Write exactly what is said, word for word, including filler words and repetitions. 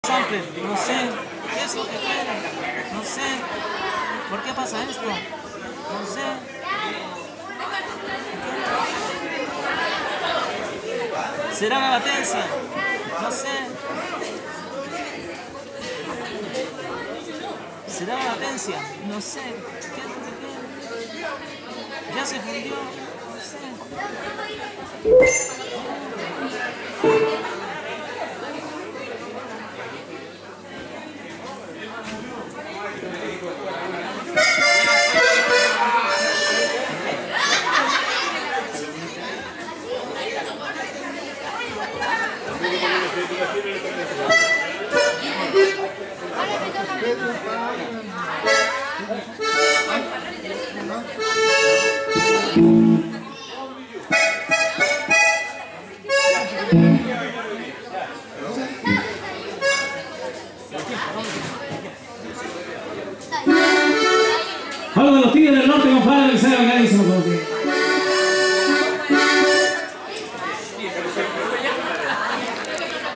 Sample, no sé, ¿qué es lo que quieren? No sé, ¿por qué pasa esto? No sé. ¿Será la latencia? No sé. ¿Será la latencia? No sé. ¿Qué es lo que quieren? Ya se fundió, no sé. Algo de los Tigres del Norte,